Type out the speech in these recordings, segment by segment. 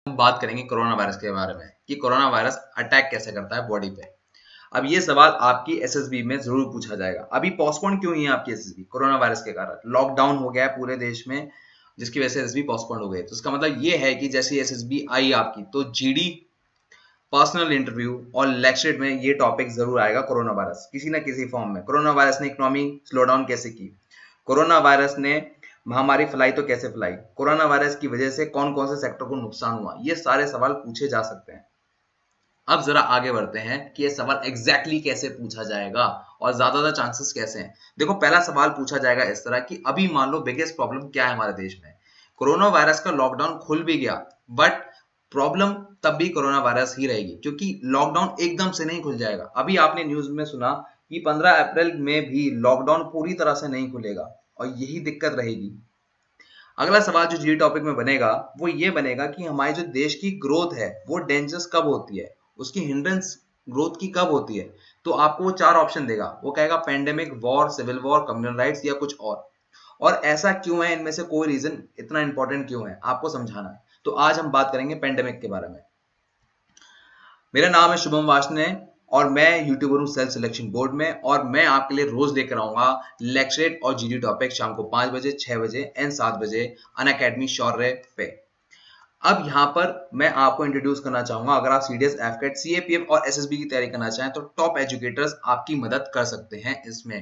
हम बात करेंगे कोरोना वायरस के बारे में कि कोरोना वायरस अटैक कैसे करता है बॉडी पे। अब ये सवाल आपकी एसएसबी में जरूर पूछा जाएगा। अभी पोस्टपोन क्यों हुई है आपकी एसएसबी? कोरोना वायरस के कारण लॉकडाउन हो गया है पूरे देश में, जिसकी वजह से एसएसबी पोस्टपोन हो गई। तो इसका मतलब ये है कि जैसे एसएसबी आई आपकी, तो जीडी, पर्सनल इंटरव्यू और लेक्चरेट में ये टॉपिक जरूर आएगा। कोरोना वायरस किसी ना किसी फॉर्म में, कोरोना वायरस ने इकोनॉमी स्लो डाउन कैसे की, कोरोना वायरस ने महामारी फैलाई तो कैसे फैलाई, कोरोना वायरस की वजह से कौन कौन से सेक्टर को नुकसान हुआ, ये सारे सवाल पूछे जा सकते हैं। अब जरा आगे बढ़ते हैं कि ये सवाल एग्जैक्टली कैसे पूछा जाएगा और ज्यादा चांसेस कैसे हैं। देखो, पहला सवाल पूछा जाएगा इस तरह कि अभी मान लो बिगेस्ट प्रॉब्लम क्या है हमारे देश में। कोरोना वायरस का लॉकडाउन खुल भी गया, बट प्रॉब्लम तब भी कोरोना वायरस ही रहेगी, क्योंकि लॉकडाउन एकदम से नहीं खुल जाएगा। अभी आपने न्यूज में सुना कि 15 अप्रैल में भी लॉकडाउन पूरी तरह से नहीं खुलेगा और यही दिक्कत रहेगी। अगला सवाल जो जी टॉपिक में बनेगा वो ये बनेगा कि हमारे जो देश की ग्रोथ है वो डेंजरस कब होती है, उसकी हिंड्रेंस ग्रोथ की कब होती है। तो आपको वो 4 ऑप्शन देगा। वो कहेगा pandemic, war, civil war, communal riots या कुछ और ऐसा क्यों है, इनमें से कोई रीजन इतना इंपॉर्टेंट क्यों है, आपको समझाना है। तो आज हम बात करेंगे पेंडेमिक के बारे में। मेरा नाम है शुभम वार्ष्णेय और मैं यूट्यूबर हूँ सेल्फ सिलेक्शन बोर्ड में, और मैं आपके लिए रोज लेकर आऊंगा लेक्चरेट और जीडी टॉपिक शाम को 5 बजे, 6 बजे एंड 7 बजे अनअकैडमी शौर्य पे। अब यहाँ पर मैं आपको इंट्रोड्यूस करना चाहूंगा, अगर आप सीडीएस, एफकैट, सीएपीएफ और एसएसबी की तैयारी करना चाहें तो टॉप एजुकेटर्स आपकी मदद कर सकते हैं इसमें।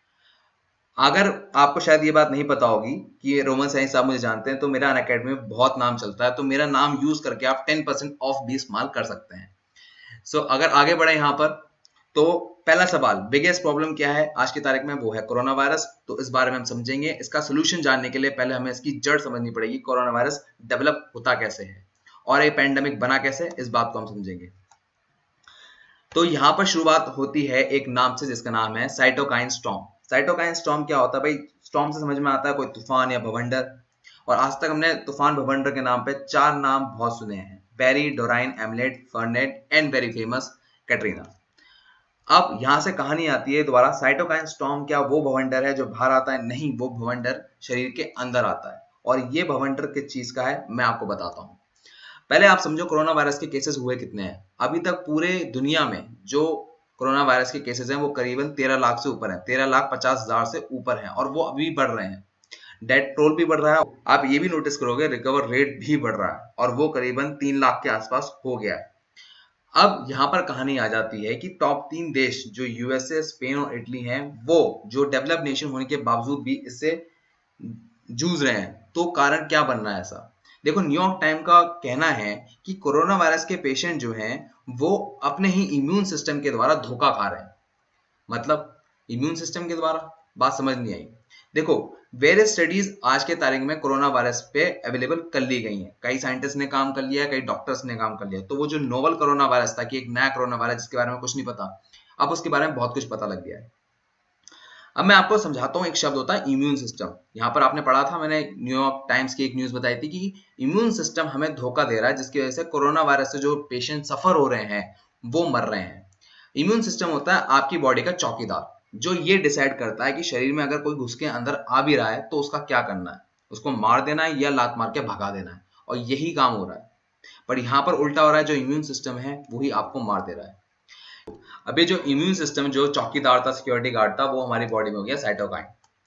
अगर आपको शायद ये बात नहीं पता होगी कि ये रोमन साइंस आप मुझे जानते हैं, तो मेरा अनअकैडमी में बहुत नाम चलता है, तो मेरा नाम यूज करके आप 10% ऑफ भी इस्तेमाल कर सकते हैं। अगर आगे बढ़े यहाँ पर, तो पहला सवाल, बिगेस्ट प्रॉब्लम क्या है आज की तारीख में, वो है कोरोना वायरस। तो इस बारे में हम समझेंगे। इसका सोल्यूशन जानने के लिए पहले हमें इसकी जड़ समझनी पड़ेगी, कोरोना वायरस डेवलप होता कैसे है और ये पैंडेमिक बना कैसे, इस बात को हम समझेंगे। तो यहाँ पर शुरुआत होती है एक नाम से, जिसका नाम है साइटोकाइन स्टॉर्म। साइटोकाइन स्टॉर्म क्या होता है भाई? स्टॉर्म से समझ में आता है कोई तूफान या भवंडर, और आज तक हमने तूफान भवंडर के नाम पे 4 नाम बहुत सुने हैं, बेरी, डोराइन, एमलेट, Fernand and very famous Katrina. अब यहां से कहानी आती है दोबारा, साइटोकाइन स्टॉर्म क्या वो भवंडर है जो बाहर आता है? नहीं, वो भवंडर शरीर के अंदर आता है, और ये भवंडर किस चीज का है मैं आपको बताता हूं। पहले आप समझो कोरोना वायरस के केसेस हुए कितने हैं। अभी तक पूरे दुनिया में जो कोरोना वायरस के केसेस हैं वो करीबन 13 लाख से ऊपर है, 13,50,000 से ऊपर है, और वो अभी बढ़ रहे हैं। डेथ टोल भी बढ़ रहा है। आप ये भी नोटिस करोगे रिकवर रेट भी बढ़ रहा है, और वो करीबन 3 लाख के आसपास हो गया है। अब यहाँ पर कहानी आ जाती है कि टॉप 3 देश जो यूएसए, स्पेन और इटली हैं, वो जो डेवलप्ड नेशन होने के बावजूद भी इससे जूझ रहे हैं। तो कारण क्या बन रहा है ऐसा? देखो, न्यूयॉर्क टाइम का कहना है कि कोरोना वायरस के पेशेंट जो हैं वो अपने ही इम्यून सिस्टम के द्वारा धोखा खा रहे हैं। मतलब इम्यून सिस्टम के द्वारा, बात समझ नहीं आई। देखो, वेरियस स्टडीज आज के तारीख में कोरोना वायरस पे अवेलेबल कर ली गई हैं। कई साइंटिस्ट ने काम कर लिया है, कई डॉक्टर्स ने काम कर लिया है। तो वो जो नोवल कोरोना वायरस था कि एक नया कोरोना वायरस जिसके बारे में कुछ नहीं पता, अब उसके बारे में बहुत कुछ पता लग गया है। अब मैं आपको समझाता हूँ। एक शब्द होता है इम्यून सिस्टम। यहाँ पर आपने पढ़ा था, मैंने न्यूयॉर्क टाइम्स की एक न्यूज बताई थी कि इम्यून सिस्टम हमें धोखा दे रहा है, जिसकी वजह से कोरोना वायरस से जो पेशेंट सफर हो रहे हैं वो मर रहे हैं। इम्यून सिस्टम होता है आपकी बॉडी का चौकीदार, जो ये डिसाइड करता है कि शरीर में अगर कोई घुस के अंदर आ भी रहा है तो उसका क्या करना है, उसको मार देना है या लात मार के भगा देना है, और यही काम हो रहा है। पर यहाँ पर उल्टा हो रहा है, जो इम्यून सिस्टम है वही आपको मार दे रहा है। अभी जो इम्यून सिस्टम जो चौकीदार था, सिक्योरिटी गार्ड था, वो हमारी बॉडी में हो गया साइटोकाइन।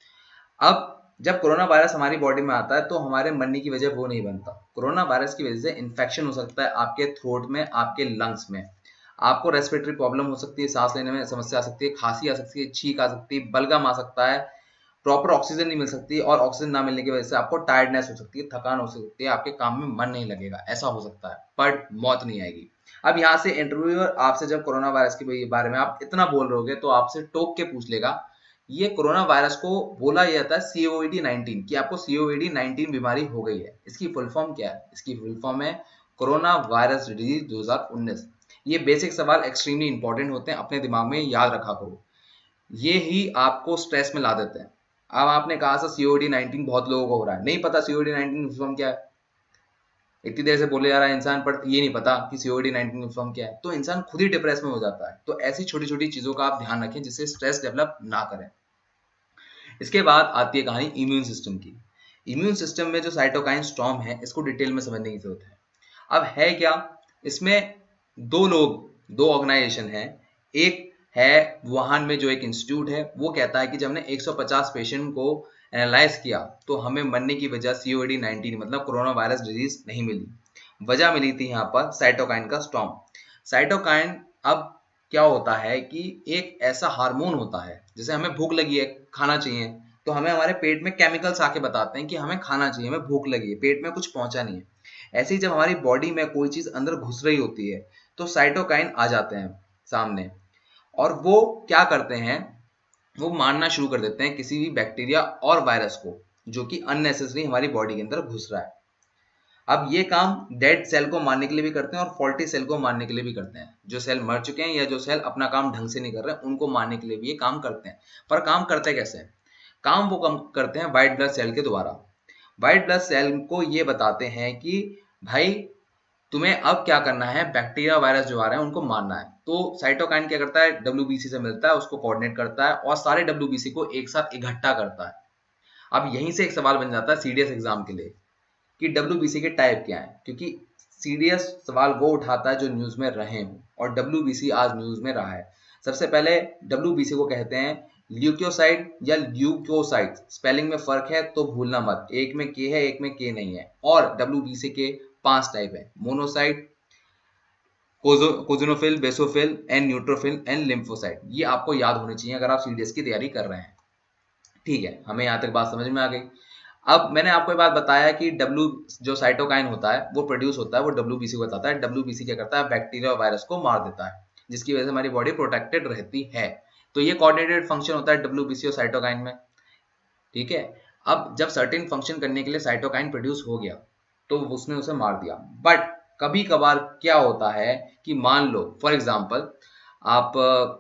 अब जब कोरोना वायरस हमारी बॉडी में आता है तो हमारे मरने की वजह वो नहीं बनता। कोरोना वायरस की वजह से इन्फेक्शन हो सकता है आपके थ्रोट में, आपके लंग्स में, आपको रेस्पिरेटरी प्रॉब्लम हो सकती है, सांस लेने में समस्या आ सकती है, खांसी आ सकती है, छींक आ सकती है, बलगम आ सकता है, प्रॉपर ऑक्सीजन नहीं मिल सकती, और ऑक्सीजन ना मिलने की वजह से आपको टायर्डनेस हो सकती है, थकान हो सकती है, आपके काम में मन नहीं लगेगा, ऐसा हो सकता है, पर मौत नहीं आएगी। अब यहाँ से इंटरव्यूअर आपसे जब कोरोना वायरस के बारे में आप इतना बोल रहे होगे तो आपसे टोक के पूछ लेगा, ये कोरोना वायरस को बोला जाता है COVID-19, कि आपको COVID-19 बीमारी हो गई है। इसकी फुल फॉर्म क्या है? इसकी फुल फॉर्म है कोरोना वायरस डिजीज 2019। ये बेसिक सवाल एक्सट्रीमली इंपॉर्टेंट होते हैं, अपने दिमाग में याद रखा करो, ये ही आपको स्ट्रेस में ला देते हैं। अब आपने कहा था COVID-19 बहुत लोगों को हो रहा है, नहीं पता COVID-19 फॉर्म क्या है, इतनी देर से बोले जा रहा है इंसान, पर ये नहीं पता कि COVID-19 फॉर्म क्या है, तो इंसान खुद ही डिप्रेस में हो जाता है। तो ऐसी छोटी छोटी चीजों का आप ध्यान रखें जिससे स्ट्रेस डेवलप ना करें। इसके बाद आती है कहानी इम्यून सिस्टम की। इम्यून सिस्टम में जो साइटोकाइन स्टॉर्म है, इसको डिटेल में समझने की जरूरत है। अब है क्या, इसमें दो ऑर्गेनाइजेशन है। एक है वुहान में जो एक इंस्टीट्यूट है, वो कहता है कि जब हमने 150 पेशेंट को एनालाइज किया तो हमें मरने की वजह COVID-19 मतलब कोरोना वायरस डिजीज नहीं मिली। वजह मिली थी यहाँ पर साइटोकाइन का स्टॉर्म। साइटोकाइन अब क्या होता है कि एक ऐसा हार्मोन होता है, जैसे हमें भूख लगी है, खाना चाहिए, तो हमें हमारे पेट में केमिकल्स आके बताते हैं कि हमें खाना चाहिए, हमें भूख लगी है, पेट में कुछ पहुंचा नहीं है। ऐसे ही जब हमारी बॉडी में कोई चीज अंदर घुस रही होती है तो साइटोकाइन आ जाते हैं सामने, और वो क्या करते हैं, वो मारना शुरू कर देते हैं किसी भी बैक्टीरिया और वायरस को जो कि अननेसेसरी हमारी बॉडी के अंदर घुस रहा है। अब ये काम डेड सेल को मारने के लिए भी करते हैं और फॉल्टी सेल को मारने के लिए भी करते हैं। जो सेल मर चुके हैं या जो सेल अपना काम ढंग से नहीं कर रहे हैं उनको मारने के लिए भी ये काम करते हैं। पर काम करते कैसे हैं? काम वो कम करते हैं व्हाइट ब्लड सेल के द्वारा। व्हाइट ब्लड सेल को ये बताते हैं कि भाई तुम्हें अब क्या करना है, बैक्टीरिया वायरस जो आ रहे हैं उनको मारना है। तो साइटोकाइन क्या करता है, WBC से मिलता है, उसको कोऑर्डिनेट करता है और सारे WBC को एक साथ इकट्ठा करता है। अब यहीं से एक सवाल बन जाता है CDS एग्जाम के लिए कि WBC के टाइप क्या है, क्योंकि CDS सवाल वो उठाता है जो न्यूज में रहे हों, और WBC आज न्यूज में रहा है। सबसे पहले WBC को कहते हैं ल्यूकोसाइट या ल्यूकोसाइट। स्पेलिंग में फर्क है तो भूलना मत, एक में के है एक में के नहीं है। और WBC के 5 टाइप है, monocyte, eosinophil, basophil and neutrophil and lymphocyte. ये आपको याद होने चाहिए अगर आप CDS की तैयारी कर रहे हैं। ठीक है, हमें यहाँ तक बात समझ में आ गई। अब मैंने आपको ये बात बताया कि जो साइटोकाइन होता है वो प्रोड्यूस होता है, वो WBC को बताता है। WBC क्या करता है, बैक्टीरिया और वायरस को मार देता है, जिसकी वजह से हमारी बॉडी प्रोटेक्टेड रहती है। तो ये कोऑर्डिनेटेड फंक्शन होता है WBC और साइटोकाइन में। ठीक है, अब जब सर्टेन फंक्शन करने के लिए साइटोकाइन प्रोड्यूस हो गया तो उसने उसे मार दिया। बट कभी कभार क्या होता है कि मान लो फॉर एग्जाम्पल आप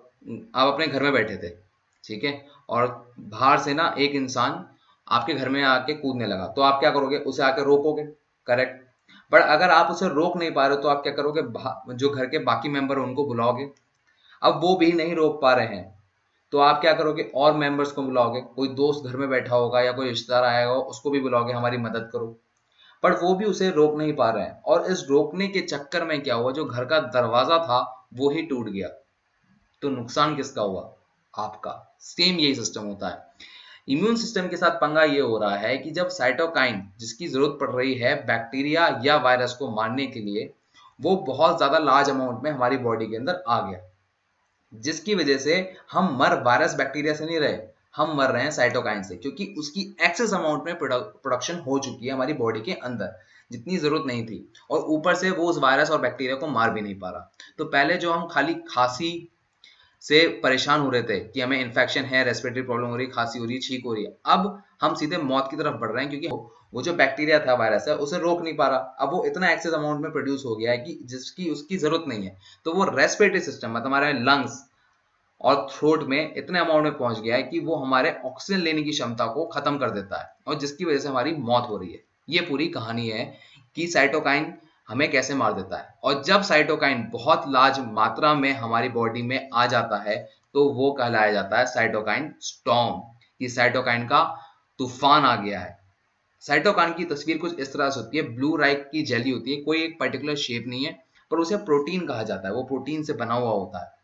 अपने घर में बैठे थे, ठीक है, और बाहर से ना एक इंसान आपके घर में आके कूदने लगा, तो आप क्या करोगे, उसे आके रोकोगे, करेक्ट। बट अगर आप उसे रोक नहीं पा रहे हो तो आप क्या करोगे, जो घर के बाकी मेंबर उनको बुलाओगे। अब वो भी नहीं रोक पा रहे हैं तो आप क्या करोगे, और मेंबर्स को बुलाओगे, कोई दोस्त घर में बैठा होगा या कोई रिश्तेदार आया होगा उसको भी बुलाओगे, हमारी मदद करो। पर वो भी उसे रोक नहीं पा रहे हैं, और इस रोकने के चक्कर में क्या हुआ, जो घर का दरवाजा था वो ही टूट गया। तो नुकसान किसका हुआ, आपका। सेम यही सिस्टम होता है। इम्यून सिस्टम के साथ पंगा ये हो रहा है कि जब साइटोकाइन जिसकी जरूरत पड़ रही है बैक्टीरिया या वायरस को मारने के लिए, वो बहुत ज्यादा लार्ज अमाउंट में हमारी बॉडी के अंदर आ गया, जिसकी वजह से हम मर वायरस बैक्टीरिया से नहीं रहे, हम मर रहे हैं साइटोकाइन से, क्योंकि उसकी एक्सेस अमाउंट में प्रोडक्शन हो चुकी है हमारी बॉडी के अंदर, जितनी जरूरत नहीं थी। और ऊपर से वो उस वायरस और बैक्टीरिया को मार भी नहीं पा रहा। तो पहले जो हम खाली खांसी से परेशान हो रहे थे कि हमें इन्फेक्शन है, रेस्पिरेटरी प्रॉब्लम हो रही है, खांसी हो रही है, छींक हो रही है, अब हम सीधे मौत की तरफ बढ़ रहे हैं, क्योंकि वो जो बैक्टीरिया था, वायरस है, उसे रोक नहीं पा रहा। अब वो इतना एक्सेस अमाउंट में प्रोड्यूस हो गया है कि जिसकी उसकी जरूरत नहीं है, तो वो रेस्पिरेटरी सिस्टम मतलब हमारे लंग्स और थ्रोट में इतने अमाउंट में पहुंच गया है कि वो हमारे ऑक्सीजन लेने की क्षमता को खत्म कर देता है, और जिसकी वजह से हमारी मौत हो रही है। ये पूरी कहानी है कि साइटोकाइन हमें कैसे मार देता है। और जब साइटोकाइन बहुत लार्ज मात्रा में हमारी बॉडी में आ जाता है तो वो कहलाया जाता है साइटोकाइन स्टॉर्म। ये साइटोकाइन का तूफान आ गया है। साइटोकाइन की तस्वीर कुछ इस तरह से होती है, ब्लू राइक की जेली होती है, कोई एक पर्टिकुलर शेप नहीं है, पर उसे प्रोटीन कहा जाता है, वो प्रोटीन से बना हुआ होता है।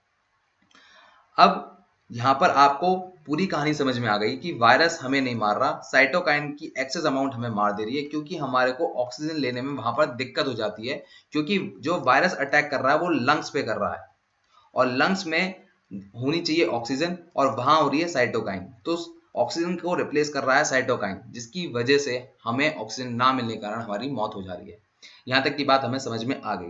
अब यहां पर आपको पूरी कहानी समझ में आ गई कि वायरस हमें नहीं मार रहा, साइटोकाइन की एक्सेस अमाउंट हमें मार दे रही है, क्योंकि हमारे को ऑक्सीजन लेने में वहां पर दिक्कत हो जाती है, क्योंकि जो वायरस अटैक कर रहा है वो लंग्स पे कर रहा है, और लंग्स में होनी चाहिए ऑक्सीजन और वहां हो रही है साइटोकाइन। तो ऑक्सीजन को रिप्लेस कर रहा है साइटोकाइन, जिसकी वजह से हमें ऑक्सीजन ना मिलने के कारण हमारी मौत हो जा रही है। यहां तक की बात हमें समझ में आ गई।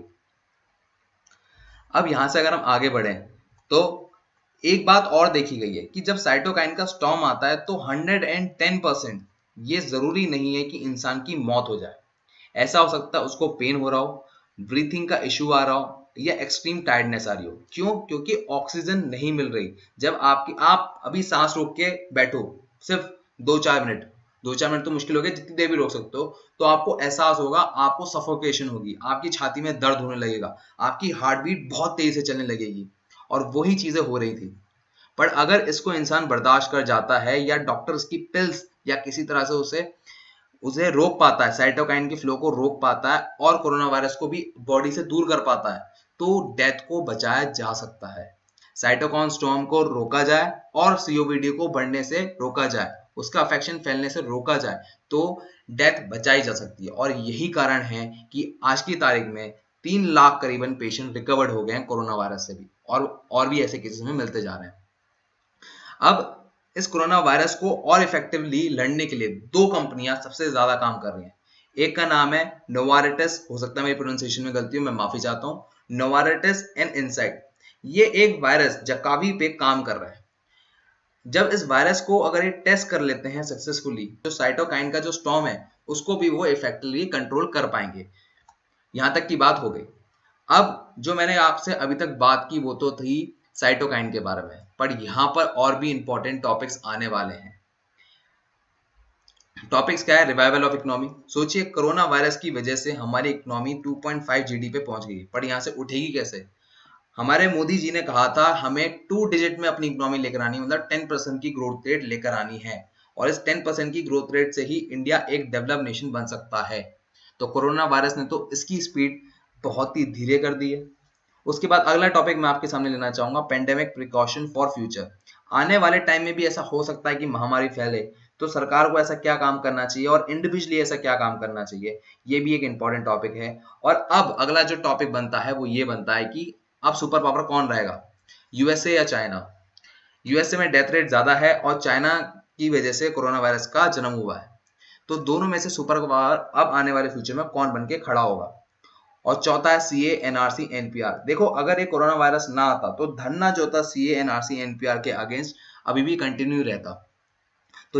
अब यहां से अगर हम आगे बढ़े तो एक बात और देखी गई है कि जब साइटोकाइन का स्टॉर्म आता है तो 110% ये जरूरी नहीं है कि इंसान की मौत हो जाए। ऐसा हो सकता है उसको पेन हो रहा हो, ब्रीथिंग का इश्यू आ रहा हो, या एक्सट्रीम टायर्डनेस आ रही हो। क्यों? क्योंकि ऑक्सीजन नहीं मिल रही। जब आप अभी सांस रोक के बैठो सिर्फ 2-4 मिनट, 2-4 मिनट तो मुश्किल हो गया, जितनी देर भी रोक सकते हो, तो आपको एहसास होगा, आपको सफोकेशन होगी, आपकी छाती में दर्द होने लगेगा, आपकी हार्ट बीट बहुत तेजी से चलने लगेगी, और वही चीजें हो रही थी। पर अगर इसको इंसान बर्दाश्त कर जाता है या डॉक्टर उसकी पिल्स या किसी तरह से उसे उसे रोक पाता है, साइटोकाइन के फ्लो को रोक पाता है और कोरोना वायरस को भी बॉडी से दूर कर पाता है, तो डेथ को बचाया जा सकता है। साइटोकाइन स्टॉर्म को रोका जाए और सीओपीडी को बढ़ने से रोका जाए, उसका अफेक्शन फैलने से रोका जाए, तो डेथ बचाई जा सकती है। और यही कारण है कि आज की तारीख में 3 लाख करीबन पेशेंट रिकवर्ड हो गए हैं कोरोना वायरस से भी, और भी ऐसे केसेस में मिलते जा रहे हैं। अब इस कोरोना वायरस को और इफेक्टिवली लड़ने के लिए 2 कंपनियां सबसे ज्यादा काम कर रही हैं। एक का नाम है नोवार्टिस, हो सकता है मेरी प्रोनाउंसिएशन में गलती हो, मैं माफी चाहता हूं। नोवार्टिस एंड इनसाइट, ये एक वायरस जकावी पे काम कर रहा है। जब इस वायरस को अगर ये टेस्ट कर लेते हैं सक्सेसफुली, तो साइटोकाइन का जो स्टॉर्म है उसको भी वो इफेक्टिवली कंट्रोल कर पाएंगे। यहां तक की बात हो गई। अब जो मैंने आपसे अभी तक बात की वो तो थी साइटोकाइन के बारे में, पर यहां पर और भी इंपॉर्टेंट टॉपिक्स आने वाले हैं। टॉपिक्स क्या है? Revival of economy. सोचिए कोरोना वायरस की वजह से हमारी इकोनॉमी 2.5 जीडी पे पहुंच गई, पर यहां से उठेगी कैसे? हमारे मोदी जी ने कहा था हमें 2 डिजिट में अपनी इकोनॉमी लेकर आनी, मतलब 10% की ग्रोथ रेट लेकर आनी है, और इस 10% की ग्रोथ रेट से ही इंडिया एक डेवलप नेशन बन सकता है। तो कोरोना वायरस ने तो इसकी स्पीड बहुत ही धीरे कर दी है। उसके बाद अगला टॉपिक मैं आपके सामने लेना चाहूंगा, पेंडेमिक प्रिकॉशन फॉर फ्यूचर। आने वाले टाइम में भी ऐसा हो सकता है कि महामारी फैले, तो सरकार को ऐसा क्या काम करना चाहिए और इंडिविजुअली ऐसा क्या काम करना चाहिए, ये भी एक इंपॉर्टेंट टॉपिक है। और अब अगला जो टॉपिक बनता है वो ये बनता है कि अब सुपर पावर कौन रहेगा, यूएसए या चाइना। यूएसए में डेथ रेट ज्यादा है और चाइना की वजह से कोरोना वायरस का जन्म हुआ है, तो दोनों में से सुपर पावर अब आने वाले फ्यूचर में कौन बन के खड़ा होगा। और चौथा है सीए एनआरसी एनपीआर। देखो अगर ये कोरोना वायरस ना आता तो धरना जो था सीए एनआरसी एनपीआर के अगेंस्ट अभी भी कंटिन्यू रहता। तो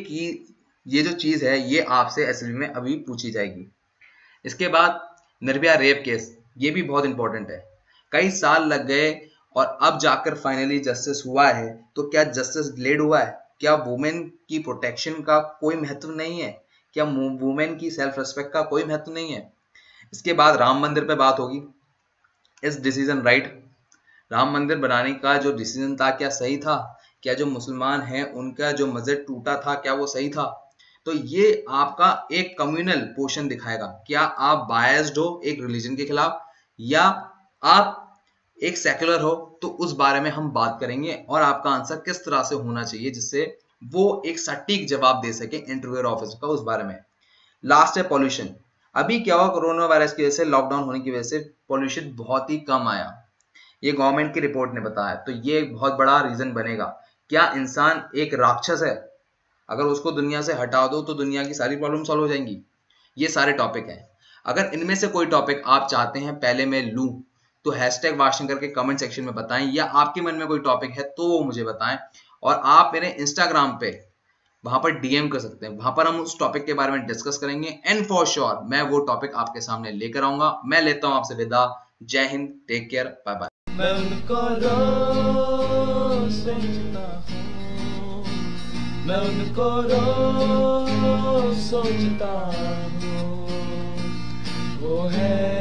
ये जो चीज है ये आपसे एसएसबी में अभी पूछी जाएगी। इसके बाद निर्भया रेप केस, ये भी बहुत इंपॉर्टेंट है। कई साल लग गए और अब जाकर फाइनली जस्टिस हुआ है, तो क्या जस्टिस डिलेड हुआ है? क्या वुमेन की प्रोटेक्शन का कोई महत्व नहीं है? क्या वुमेन की सेल्फ रिस्पेक्ट का कोई महत्व नहीं है? इसके बाद राम मंदिर पे बात होगी। इस डिसीजन राइट, राम मंदिर बनाने का जो डिसीजन था क्या सही था? क्या जो मुसलमान हैं उनका जो मस्जिद टूटा था क्या वो सही था? तो ये आपका एक कम्युनल पोर्शन दिखाएगा, क्या आप बायस्ड हो एक रिलीजन के खिलाफ या आप एक सेक्युलर हो। तो उस बारे में हम बात करेंगे और आपका आंसर किस तरह से होना चाहिए जिससे वो एक सटीक जवाब दे सके इंटरव्यूअर ऑफिसर का, उस बारे में। लास्ट है पॉल्यूशन। अभी क्या हुआ, कोरोना वायरस की वजह से, लॉकडाउन होने की वजह से पॉल्यूशन बहुत ही कम आया, ये गवर्नमेंट की रिपोर्ट ने बताया। तो ये एक बहुत बड़ा रीजन बनेगा। क्या इंसान एक राक्षस है? अगर उसको दुनिया से हटा दो तो दुनिया की सारी प्रॉब्लम सॉल्व हो जाएंगी। ये सारे टॉपिक हैं। अगर इनमें से कोई टॉपिक आप चाहते हैं पहले मैं लूं तो हैशटैग वार्षिक करके कमेंट सेक्शन में बताएं, या आपके मन में कोई टॉपिक है तो वो मुझे बताएं। और आप मेरे इंस्टाग्राम पे वहां पर डीएम कर सकते हैं, वहां पर हम उस टॉपिक के बारे में डिस्कस करेंगे एंड फॉर श्योर मैं वो टॉपिक आपके सामने लेकर आऊंगा। मैं लेता हूं आपसे विदा। जय हिंद, टेक केयर, बाय बाय। मैं उनको रोज सोचता हूं, वो है